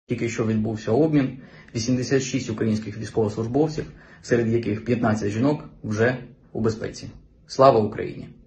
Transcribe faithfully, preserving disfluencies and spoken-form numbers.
Тільки що відбувся обмін. вісімдесят шість українських військовослужбовців, серед яких п'ятнадцять жінок, вже у безпеці. Слава Україні!